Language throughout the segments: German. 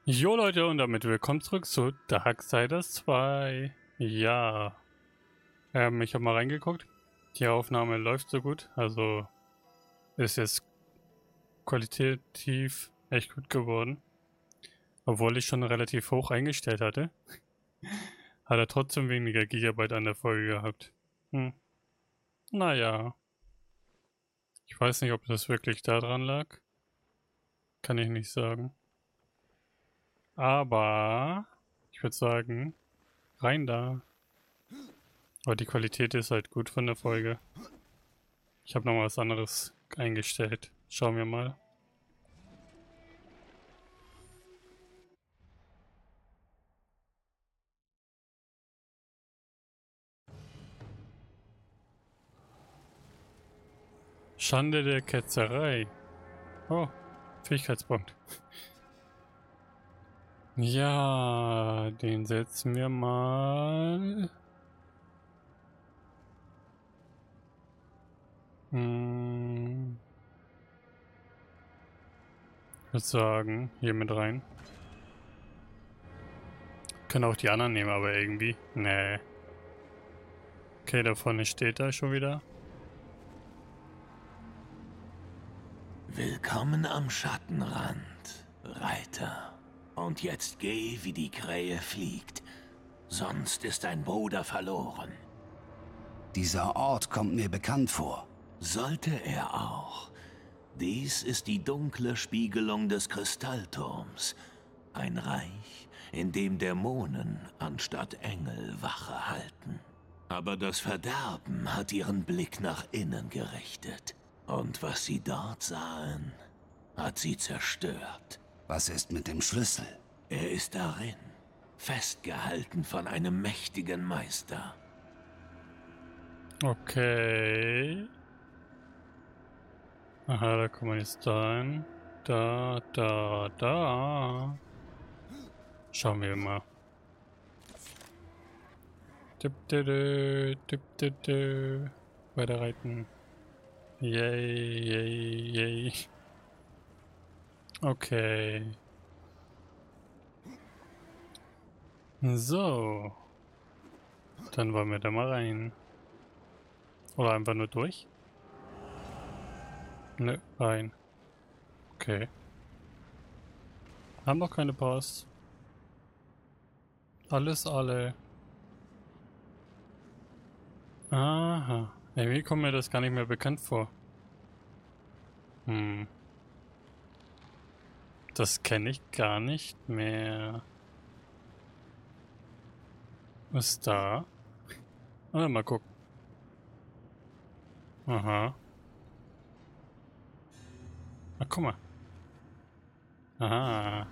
Jo Leute, und damit willkommen zurück zu Darksiders 2. Ja, ich habe mal reingeguckt. Die Aufnahme läuft so gut, also ist jetzt qualitativ echt gut geworden. Obwohl ich schon relativ hoch eingestellt hatte, hat er trotzdem weniger Gigabyte an der Folge gehabt. Naja, ich weiß nicht, ob das wirklich daran lag. Kann ich nicht sagen. Aber ich würde sagen, rein da. Aber die Qualität ist halt gut von der Folge. Ich habe noch mal was anderes eingestellt. Schauen wir mal. Schande der Ketzerei. Oh, Fähigkeitspunkt. Ja, den setzen wir mal. Ich würde sagen, hier mit rein. Können auch die anderen nehmen, aber irgendwie. Nee. Okay, da vorne steht er schon wieder. Willkommen am Schattenrand, Reiter. Und jetzt geh, wie die Krähe fliegt. Sonst ist dein Bruder verloren. Dieser Ort kommt mir bekannt vor. Sollte er auch. Dies ist die dunkle Spiegelung des Kristallturms. Ein Reich, in dem Dämonen anstatt Engel Wache halten. Aber das Verderben hat ihren Blick nach innen gerichtet. Und was sie dort sahen, hat sie zerstört. Was ist mit dem Schlüssel? Er ist darin, festgehalten von einem mächtigen Meister. Okay. Aha, da kommen wir jetzt da hin. Da. Schauen wir mal. Weiter reiten. Yay. Okay. So. Dann wollen wir da mal rein. Oder einfach nur durch? Ne, rein. Okay. Haben noch keine Post. Alles alle. Aha. Irgendwie kommt mir das gar nicht mehr bekannt vor. Das kenne ich gar nicht mehr. Was ist da? Mal gucken. Aha. Ach, guck mal. Aha.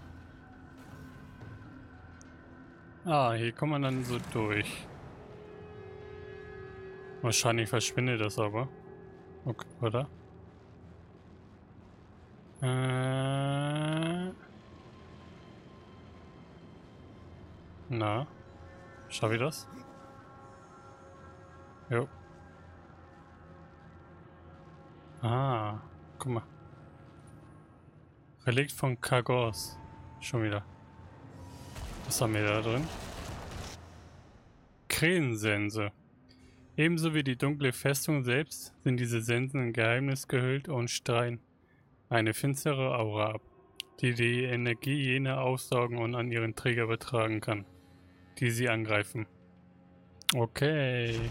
Ah, hier kommt man dann so durch. Wahrscheinlich verschwindet das aber. Okay, oder? Na? Schaffe ich das? Jo. Ah, guck mal. Relikt von Kagos. Schon wieder. Was haben wir da drin? Krähensense. Ebenso wie die dunkle Festung selbst sind diese Sensen in Geheimnis gehüllt und strahlen eine finstere Aura ab, die die Energie jener aufsaugen und an ihren Träger übertragen kann, die sie angreifen. Okay.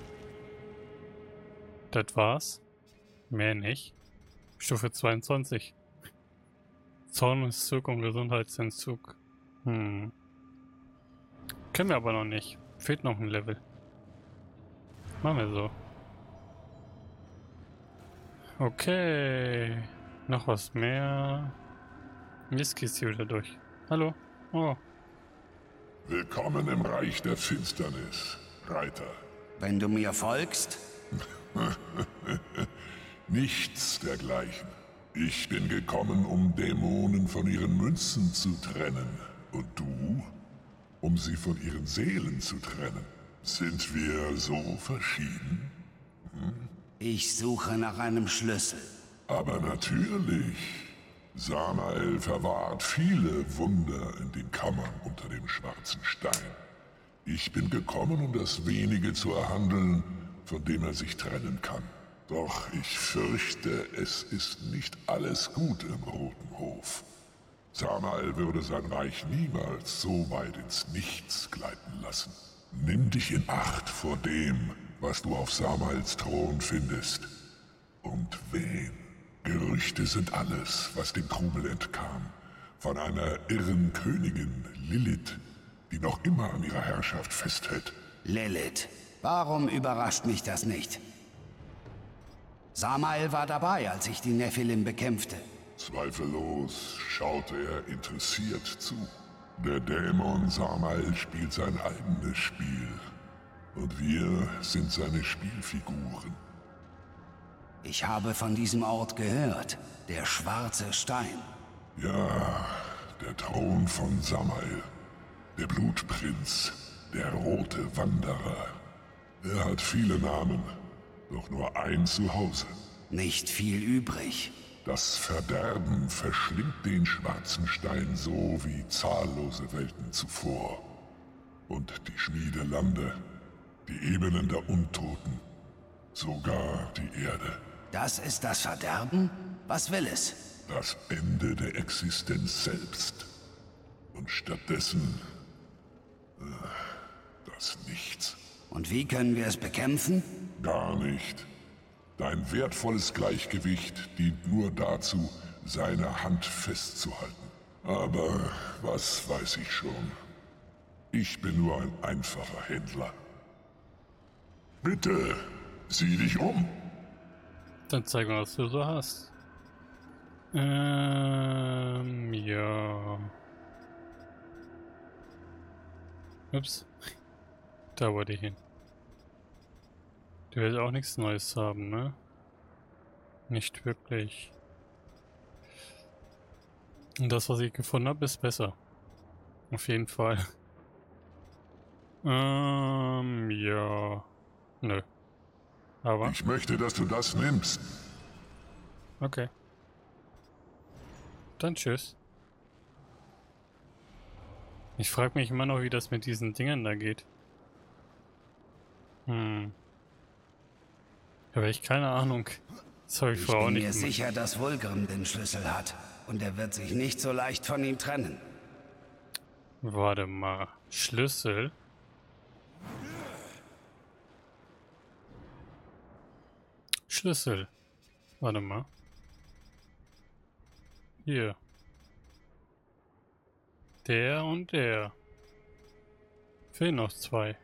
Das war's. Mehr nicht. Stufe 22. Zornentzug und Gesundheitsentzug. Können wir aber noch nicht. Fehlt noch ein Level. Machen wir so. Okay. Noch was mehr. Jetzt geht's hier wieder durch. Hallo. Oh. Willkommen im Reich der Finsternis, Reiter. Wenn du mir folgst? Nichts dergleichen. Ich bin gekommen, um Dämonen von ihren Münzen zu trennen. Und du, um sie von ihren Seelen zu trennen. Sind wir so verschieden? Ich suche nach einem Schlüssel. Aber natürlich. Samael verwahrt viele Wunder in den Kammern unter dem schwarzen Stein. Ich bin gekommen, um das Wenige zu erhandeln, von dem er sich trennen kann. Doch ich fürchte, es ist nicht alles gut im Roten Hof. Samael würde sein Reich niemals so weit ins Nichts gleiten lassen. Nimm dich in Acht vor dem, was du auf Samaels Thron findest. Und wen? Gerüchte sind alles, was dem Trubel entkam. Von einer irren Königin, Lilith, die noch immer an ihrer Herrschaft festhält. Lilith. Warum überrascht mich das nicht? Samael war dabei, als ich die Nephilim bekämpfte. Zweifellos schaute er interessiert zu. Der Dämon Samael spielt sein eigenes Spiel. Und wir sind seine Spielfiguren. Ich habe von diesem Ort gehört. Der schwarze Stein. Ja, der Thron von Samael. Der Blutprinz. Der rote Wanderer. Er hat viele Namen, doch nur ein Zuhause. Nicht viel übrig. Das Verderben verschlingt den schwarzen Stein so wie zahllose Welten zuvor. Und die Schmiedelande, die Ebenen der Untoten, sogar die Erde. Das ist das Verderben? Was will es? Das Ende der Existenz selbst. Und stattdessen das Nichts. Und wie können wir es bekämpfen? Gar nicht. Dein wertvolles Gleichgewicht dient nur dazu, seine Hand festzuhalten. Aber was weiß ich schon? Ich bin nur ein einfacher Händler. Bitte, sieh dich um. Dann zeig mal, was du so hast. Ja. Ups. Da wollte ich hin. Du willst auch nichts Neues haben, ne? Nicht wirklich. Und das, was ich gefunden habe, ist besser. Auf jeden Fall. Ja. Nö. Aber. Ich möchte, dass du das nimmst. Okay. Dann tschüss. Ich frage mich immer noch, wie das mit diesen Dingern da geht. Habe ich keine Ahnung. Das habe ich vorher auch Ich nicht bin mir gemacht. sicher, dass Vulgrim den Schlüssel hat. Und er wird sich nicht so leicht von ihm trennen. Warte mal. Schlüssel? Schlüssel. Warte mal. Hier. Der und der. Fehlen noch zwei.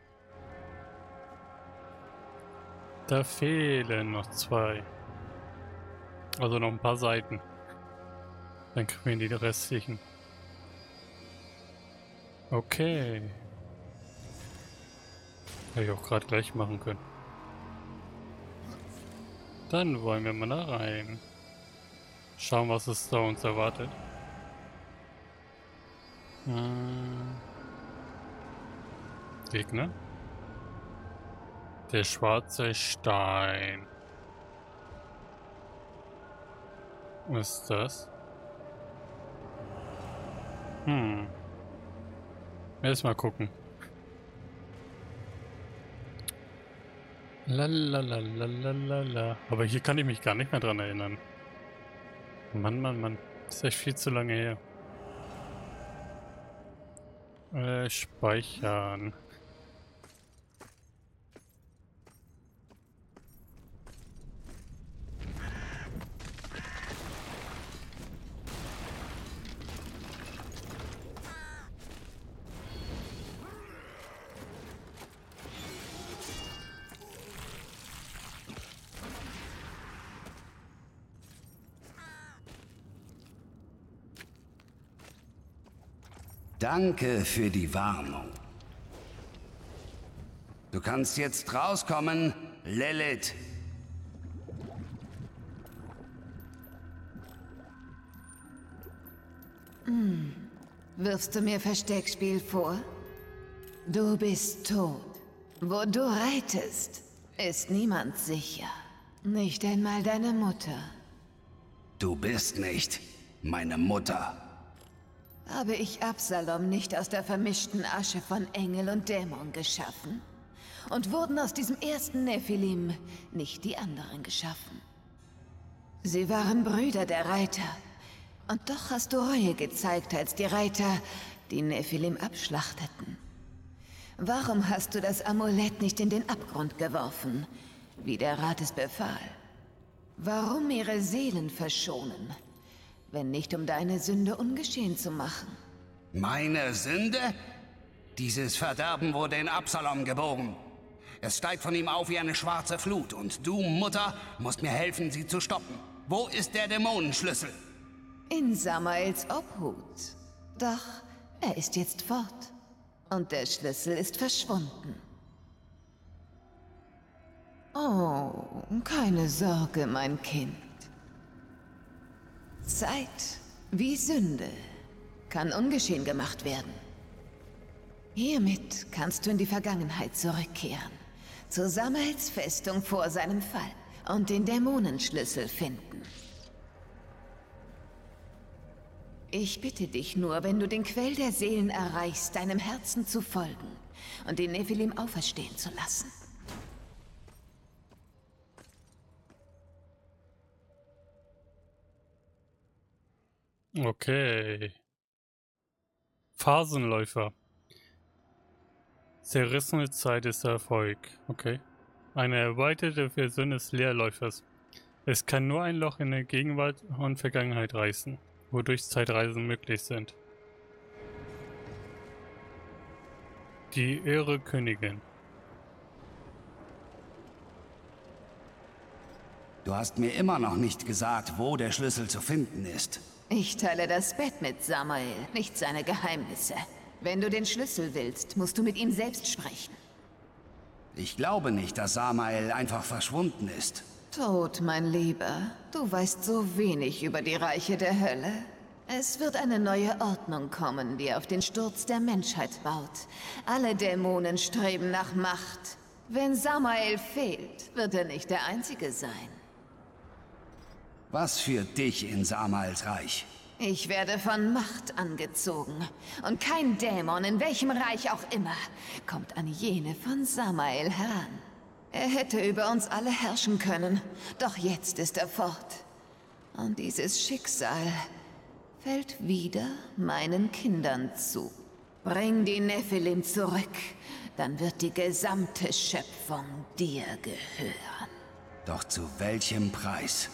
Da fehlen noch zwei. Also noch ein paar Seiten. Dann kriegen wir die restlichen. Okay. Hätte ich auch gerade gleich machen können. Dann wollen wir mal da rein. Schauen, was es da uns erwartet. Gegner. Der schwarze Stein. Was ist das? Erstmal gucken. Lalalalalalala. Aber hier kann ich mich gar nicht mehr dran erinnern. Mann, Mann, Mann. Das ist echt viel zu lange her. Speichern. Danke für die Warnung. Du kannst jetzt rauskommen, Lilith. Wirfst du mir Versteckspiel vor? Du bist tot. Wo du reitest, ist niemand sicher. Nicht einmal deine Mutter. Du bist nicht. Meine Mutter. Habe ich Absalom nicht aus der vermischten Asche von Engel und Dämon geschaffen? Und wurden aus diesem ersten Nephilim nicht die anderen geschaffen? Sie waren Brüder der Reiter. Und doch hast du Reue gezeigt, als die Reiter die Nephilim abschlachteten. Warum hast du das Amulett nicht in den Abgrund geworfen, wie der Rat es befahl? Warum ihre Seelen verschonen, wenn nicht um deine Sünde ungeschehen zu machen? Meine Sünde? Dieses Verderben wurde in Absalom geboren. Es steigt von ihm auf wie eine schwarze Flut und du, Mutter, musst mir helfen, sie zu stoppen. Wo ist der Dämonenschlüssel? In Samaels Obhut. Doch er ist jetzt fort. Und der Schlüssel ist verschwunden. Oh, keine Sorge, mein Kind. Zeit, wie Sünde, kann ungeschehen gemacht werden. Hiermit kannst du in die Vergangenheit zurückkehren, zu Samaels Festung vor seinem Fall und den Dämonenschlüssel finden. Ich bitte dich nur, wenn du den Quell der Seelen erreichst, deinem Herzen zu folgen und den Nephilim auferstehen zu lassen. Okay. Phasenläufer. Zerrissene Zeit ist Erfolg. Okay. Eine erweiterte Version des Leerläufers. Es kann nur ein Loch in der Gegenwart und Vergangenheit reißen, wodurch Zeitreisen möglich sind. Die irre Königin. Du hast mir immer noch nicht gesagt, wo der Schlüssel zu finden ist. Ich teile das Bett mit Samael, nicht seine Geheimnisse. Wenn du den Schlüssel willst, musst du mit ihm selbst sprechen. Ich glaube nicht, dass Samael einfach verschwunden ist. Tod, mein Lieber. Du weißt so wenig über die Reiche der Hölle. Es wird eine neue Ordnung kommen, die auf den Sturz der Menschheit baut. Alle Dämonen streben nach Macht. Wenn Samael fehlt, wird er nicht der Einzige sein. Was führt dich in Samaels Reich? Ich werde von Macht angezogen. Und kein Dämon, in welchem Reich auch immer, kommt an jene von Samael heran. Er hätte über uns alle herrschen können, doch jetzt ist er fort. Und dieses Schicksal fällt wieder meinen Kindern zu. Bring die Nephilim zurück, dann wird die gesamte Schöpfung dir gehören. Doch zu welchem Preis?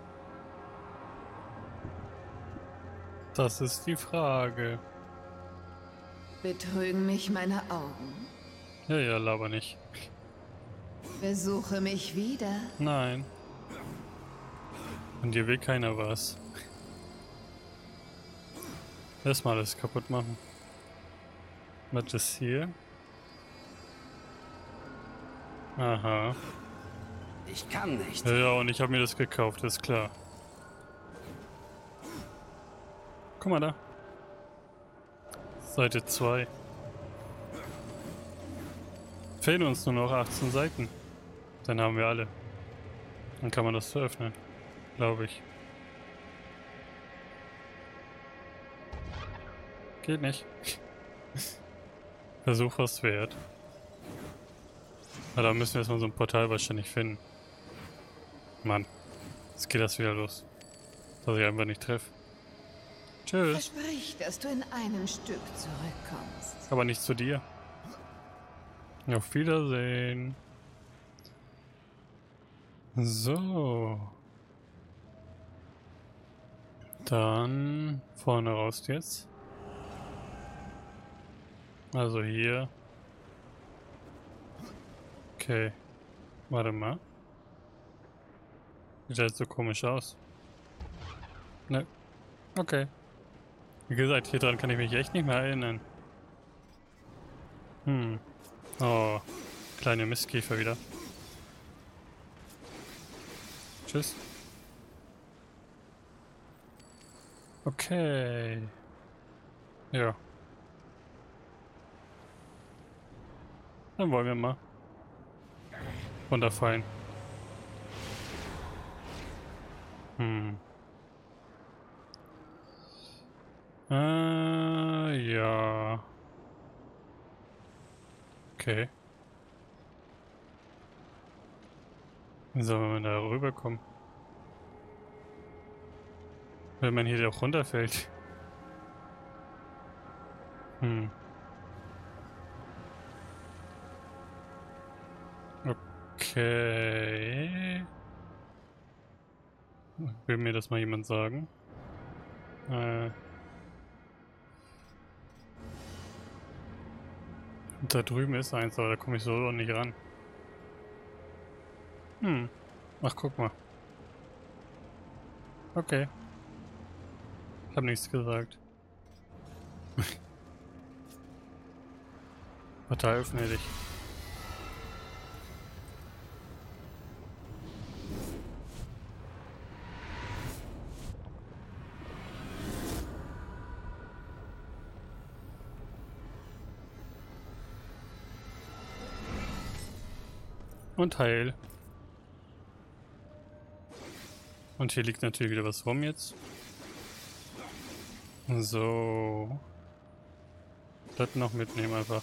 Das ist die Frage. Betrügen mich meine Augen? Ja, laber nicht. Besuche mich wieder. Nein. Und dir will keiner was. Erstmal alles kaputt machen. Was ist hier? Aha. Ich kann nicht. Ja, und ich habe mir das gekauft, ist klar. Guck mal da. Seite 2. Fehlen uns nur noch 18 Seiten. Dann haben wir alle. Dann kann man das öffnen. Glaube ich. Geht nicht. Versuch was wert. Aber da müssen wir erstmal so ein Portal wahrscheinlich finden. Mann. Jetzt geht das wieder los. Dass ich einfach nicht treffe. Tschüss. Versprich, dass du in einem Stück zurückkommst. Aber nicht zu dir. Auf Wiedersehen. So. Dann vorne raus jetzt. Also hier. Okay. Warte mal. Sieht halt so komisch aus. Ne. Okay. Wie gesagt, hier dran kann ich mich echt nicht mehr erinnern. Oh. Kleine Mistkäfer wieder. Tschüss. Okay. Ja. Dann wollen wir mal runterfallen. Ja. Okay. Wie soll man da rüberkommen? Wenn man hier auch runterfällt. Hm. Okay. Will mir das mal jemand sagen? Da drüben ist eins, aber da komme ich so auch nicht ran. Hm. Ach, guck mal. Okay. Ich habe nichts gesagt. Partei öffne dich. Und heil. Und hier liegt natürlich wieder was rum jetzt. So. Das noch mitnehmen einfach.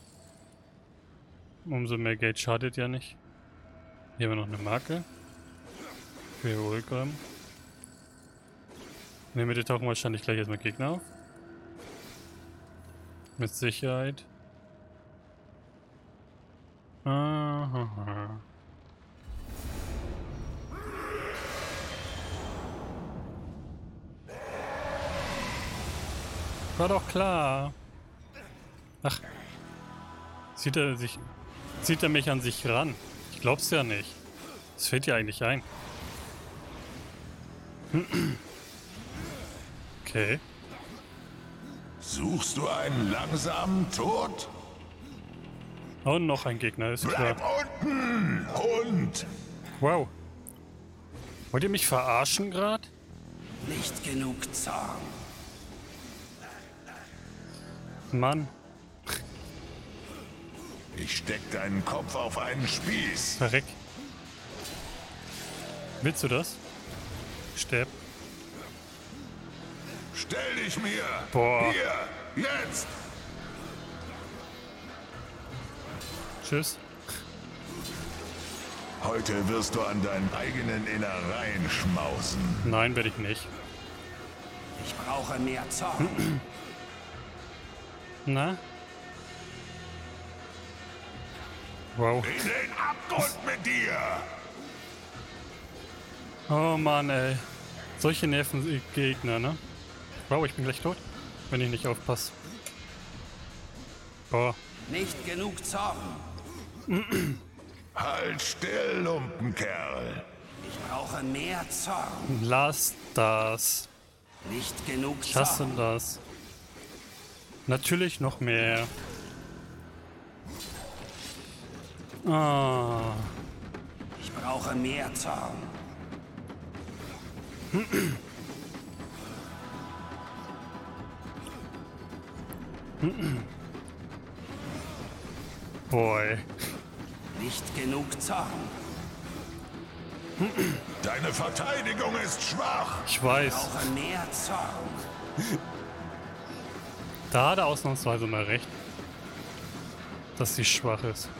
Umso mehr Geld schadet ja nicht. Hier haben wir noch eine Marke. Für Ulgram. In der Mitte tauchen wahrscheinlich gleich erstmal Gegner auf. Mit Sicherheit. Aha. War doch klar. Ach. Zieht er mich an sich ran? Ich glaub's ja nicht. Das fällt ja eigentlich ein. Okay. Suchst du einen langsamen Tod? Und noch ein Gegner, ist klar. Bleib unten, Hund! Wow. Wollt ihr mich verarschen gerade? Nicht genug Zorn. Mann. Ich steck deinen Kopf auf einen Spieß. Verreck. Willst du das? Sterb. Stell dich mir! Boah. Hier! Jetzt! Tschüss. Heute wirst du an deinen eigenen Innereien schmausen. Nein, werde ich nicht. Ich brauche mehr Zorn. Na? Wow. In den Abgrund mit dir! Oh Mann, ey. Solche Nervengegner, ne? Wow, ich bin gleich tot, wenn ich nicht aufpasse. Boah. Nicht genug Zorn. Halt still, Lumpenkerl! Ich brauche mehr Zorn. Lass das. Nicht genug Ich hasse Zorn. das. Natürlich noch mehr. Ah. Ich brauche mehr Zorn. Boy. Nicht genug Zorn. Deine Verteidigung ist schwach! Ich Ich weiß. brauche mehr Zorn. Da hat er ausnahmsweise mal recht. Dass sie schwach ist.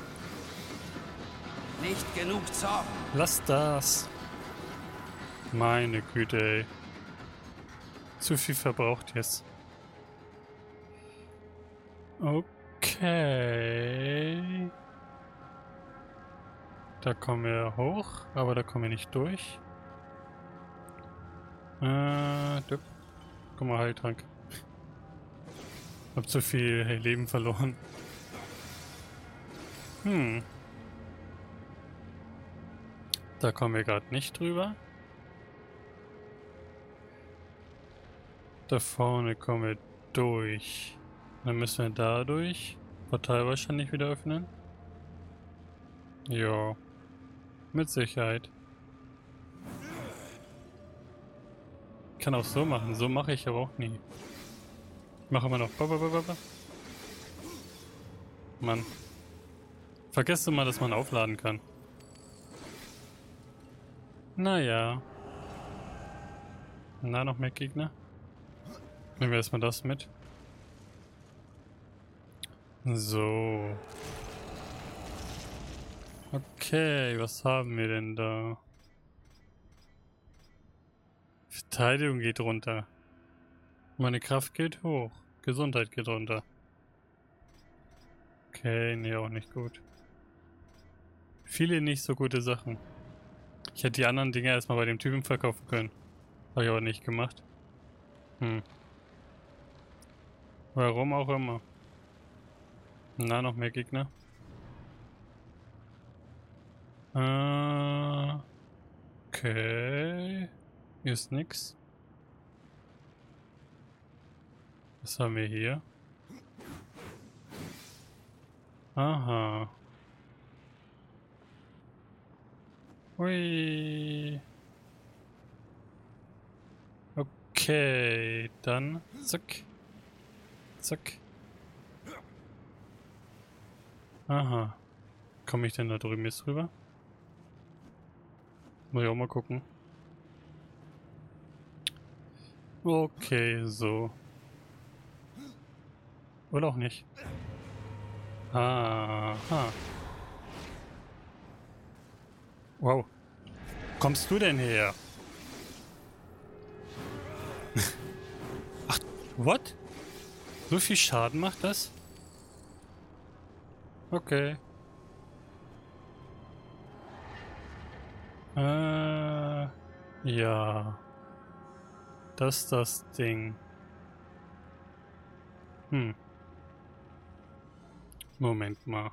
Nicht genug Zorn. Lass das. Meine Güte, ey. Zu viel verbraucht jetzt. Okay. Da kommen wir hoch, aber da kommen wir nicht durch. Guck mal, Heiltrank. Hab zu viel Leben verloren. Da kommen wir gerade nicht drüber. Da vorne kommen wir durch. Dann müssen wir da durch. Portal wahrscheinlich wieder öffnen. Ja. Mit Sicherheit. Ich kann auch so machen. So mache ich aber auch nie. Ich mache immer noch. Mann. Vergesst immer, dass man aufladen kann. Naja. Na, noch mehr Gegner? Nehmen wir erstmal das mit. So. Okay, was haben wir denn da? Verteidigung geht runter. Meine Kraft geht hoch. Gesundheit geht runter. Okay, nee, auch nicht gut. Viele nicht so gute Sachen. Ich hätte die anderen Dinge erstmal bei dem Typen verkaufen können. Habe ich aber nicht gemacht. Warum auch immer. Na, noch mehr Gegner. Okay. Hier ist nix. Was haben wir hier? Aha. Hui. Okay, dann zack. Zack. Aha. Komme ich denn da drüben jetzt rüber? Muss ich auch mal gucken. Okay, so. Oder auch nicht. Aha. Wow. Kommst du denn her? Ach, what? So viel Schaden macht das? Okay. Ja. Das ist das Ding. Moment mal.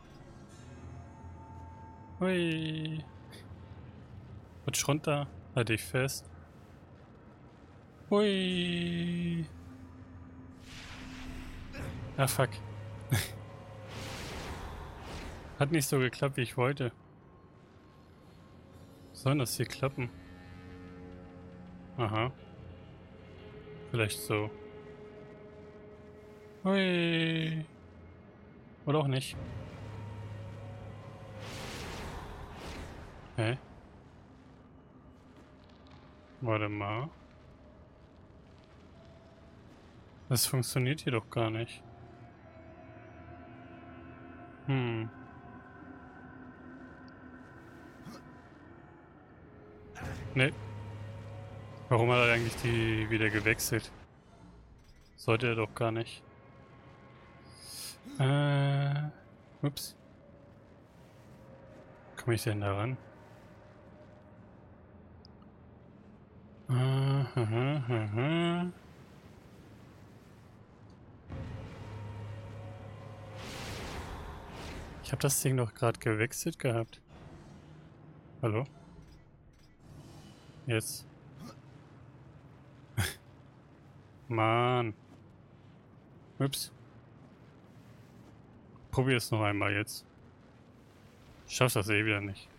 Hui. Rutsch runter. Halt dich fest. Hui. Ah, fuck. Hat nicht so geklappt, wie ich wollte. Soll das hier klappen? Aha. Vielleicht so. Hui. Oder auch nicht. Hä? Warte mal. Das funktioniert hier doch gar nicht. Ne. Warum hat er eigentlich die wieder gewechselt? Sollte er doch gar nicht. Ups. Komme ich denn da ran? Ich habe das Ding doch gerade gewechselt gehabt. Hallo? Jetzt. Mann. Ups. Probier es noch einmal jetzt. Ich schaff das eh wieder nicht.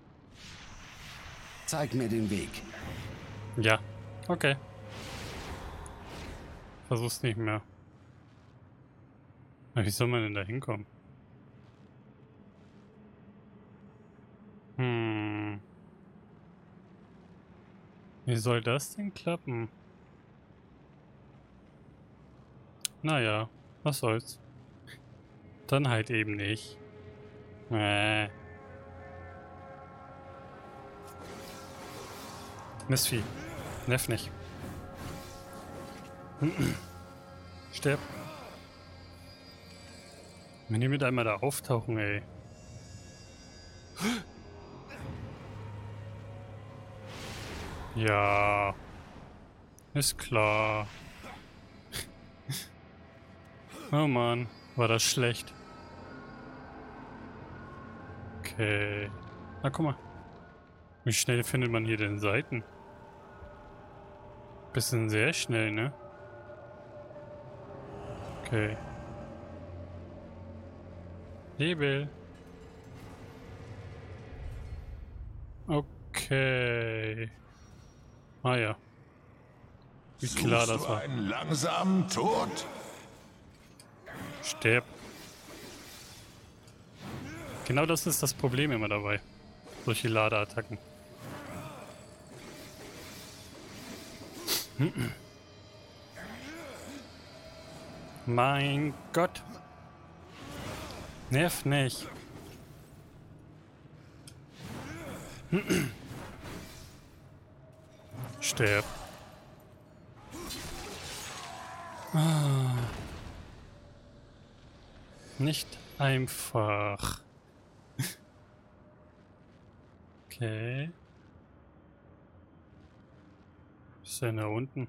Zeig mir den Weg. Ja, okay. Versuch's nicht mehr. Aber wie soll man denn da hinkommen? Wie soll das denn klappen? Naja, was soll's. Dann halt eben nicht. Mistvieh. Nerv nicht. Sterb. Wenn die mit einmal da auftauchen, ey. Ja. Ist klar. Oh Mann, war das schlecht. Okay. Na guck mal. Wie schnell findet man hier denn Seiten? Bisschen sehr schnell, ne? Okay. Hebel. Okay. Ah ja. Wie klar das war. Einen langsamen Tod? Sterb. Genau das ist das Problem immer dabei. Solche Ladeattacken. Mein Gott. Nerv nicht. Sterb. Ah. Nicht einfach. Okay. Was ist denn da unten?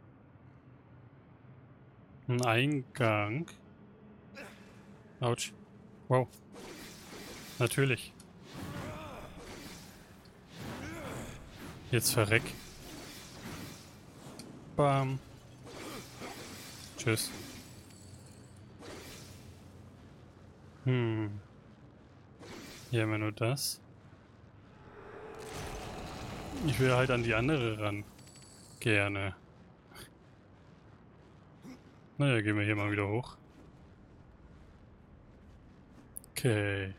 Ein Eingang. Autsch. Wow. Natürlich. Jetzt verreck. Bam. Tschüss. Hier haben wir nur das. Ich will halt an die andere ran. Gerne. Naja, gehen wir hier mal wieder hoch. Okay.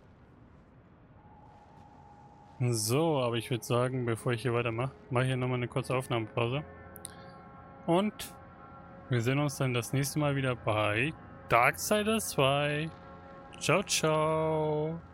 So, aber ich würde sagen, bevor ich hier weitermache, mache ich hier nochmal eine kurze Aufnahmepause. Und wir sehen uns dann das nächste Mal wieder bei Darksiders 2. Ciao, ciao.